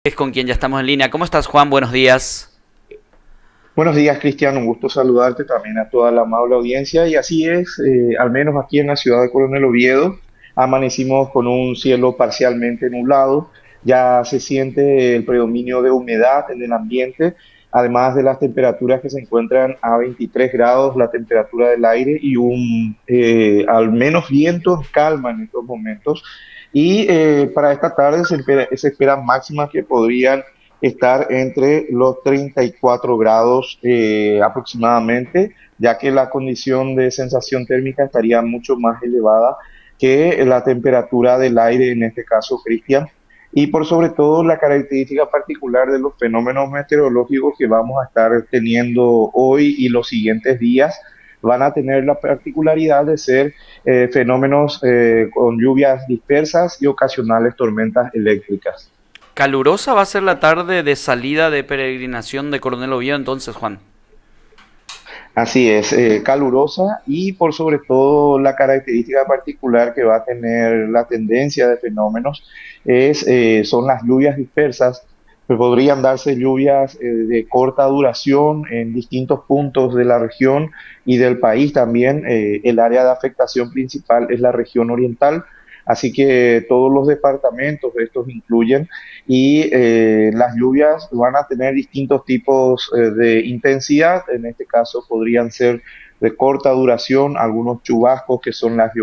Es con quien ya estamos en línea. ¿Cómo estás, Juan? Buenos días. Buenos días, Cristian. Un gusto saludarte también a toda la amable audiencia. Y así es, al menos aquí en la ciudad de Coronel Oviedo, amanecimos con un cielo parcialmente nublado. Ya se siente el predominio de humedad en el ambiente, además de las temperaturas que se encuentran a 23 grados, la temperatura del aire y al menos viento en calma en estos momentos. Y para esta tarde se esperan máximas que podrían estar entre los 34 grados aproximadamente, ya que la condición de sensación térmica estaría mucho más elevada que la temperatura del aire, en este caso, Cristian. Y por sobre todo la característica particular de los fenómenos meteorológicos que vamos a estar teniendo hoy y los siguientes días, van a tener la particularidad de ser fenómenos con lluvias dispersas y ocasionales tormentas eléctricas. Calurosa va a ser la tarde de salida de peregrinación de Coronel Oviedo, entonces, Juan. Así es, calurosa y por sobre todo la característica particular que va a tener la tendencia de fenómenos son las lluvias dispersas. Pues podrían darse lluvias de corta duración en distintos puntos de la región y del país también. El área de afectación principal es la región oriental, así que todos los departamentos estos incluyen y las lluvias van a tener distintos tipos de intensidad. En este caso podrían ser de corta duración, algunos chubascos que son las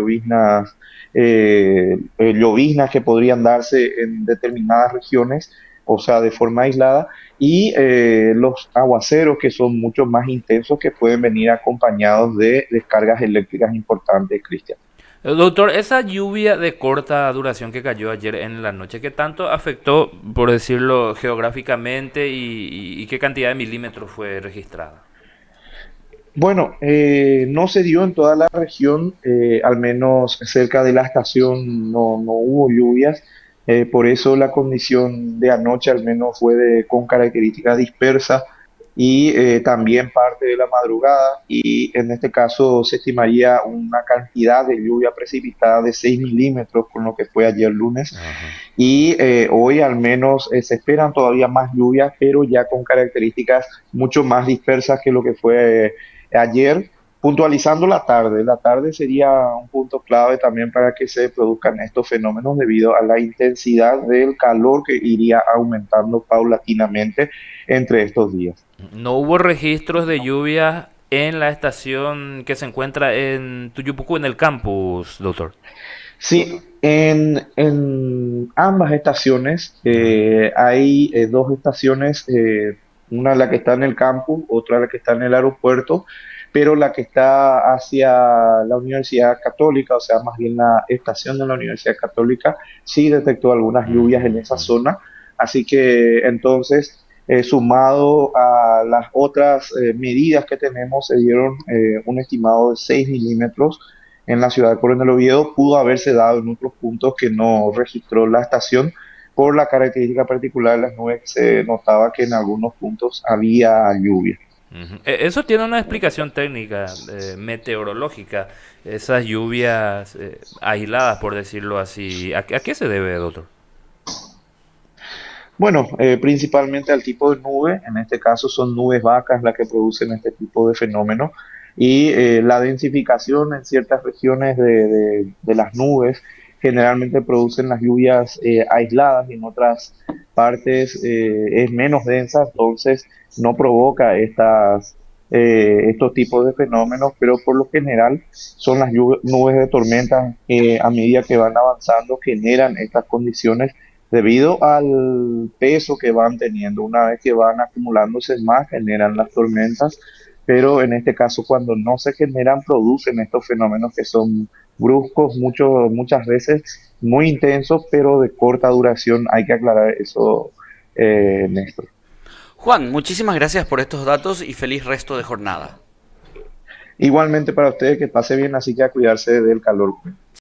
lloviznas que podrían darse en determinadas regiones, o sea, de forma aislada, y los aguaceros que son mucho más intensos que pueden venir acompañados de descargas eléctricas importantes, Cristian. Doctor, esa lluvia de corta duración que cayó ayer en la noche, ¿qué tanto afectó, por decirlo geográficamente, y qué cantidad de milímetros fue registrada? Bueno, no se dio en toda la región, al menos cerca de la estación no hubo lluvias, por eso la condición de anoche al menos fue con características dispersas y también parte de la madrugada, y en este caso se estimaría una cantidad de lluvia precipitada de 6 milímetros con lo que fue ayer lunes. Ajá. Y hoy al menos se esperan todavía más lluvias, pero ya con características mucho más dispersas que lo que fue ayer, puntualizando la tarde. La tarde sería un punto clave también para que se produzcan estos fenómenos debido a la intensidad del calor que iría aumentando paulatinamente entre estos días. No hubo registros de lluvia en la estación que se encuentra en Tuyupucu, en el campus, doctor. Sí, en ambas estaciones hay dos estaciones, una la que está en el campus, otra la que está en el aeropuerto, pero la que está hacia la Universidad Católica, o sea, más bien la estación de la Universidad Católica, sí detectó algunas lluvias en esa Ujú. zona, así que entonces, sumado a las otras medidas que tenemos, se dieron un estimado de 6 milímetros en la ciudad de Coronel Oviedo. Pudo haberse dado en otros puntos que no registró la estación por la característica particular de las nubes, que se notaba que en algunos puntos había lluvia. Ujú. Eso tiene una explicación técnica, meteorológica, esas lluvias aisladas, por decirlo así. ¿A qué se debe, doctor? Bueno, principalmente al tipo de nube, en este caso son nubes vacas las que producen este tipo de fenómeno, y la densificación en ciertas regiones de las nubes generalmente producen las lluvias aisladas, y en otras partes es menos densa, entonces no provoca estos tipos de fenómenos, pero por lo general son las nubes de tormenta que a medida que van avanzando generan estas condiciones debido al peso que van teniendo. Una vez que van acumulándose más, generan las tormentas, pero en este caso cuando no se generan, producen estos fenómenos que son bruscos, muchas veces muy intensos, pero de corta duración. Hay que aclarar eso, Néstor. Juan, muchísimas gracias por estos datos y feliz resto de jornada. Igualmente para ustedes, que pase bien, así que a cuidarse del calor.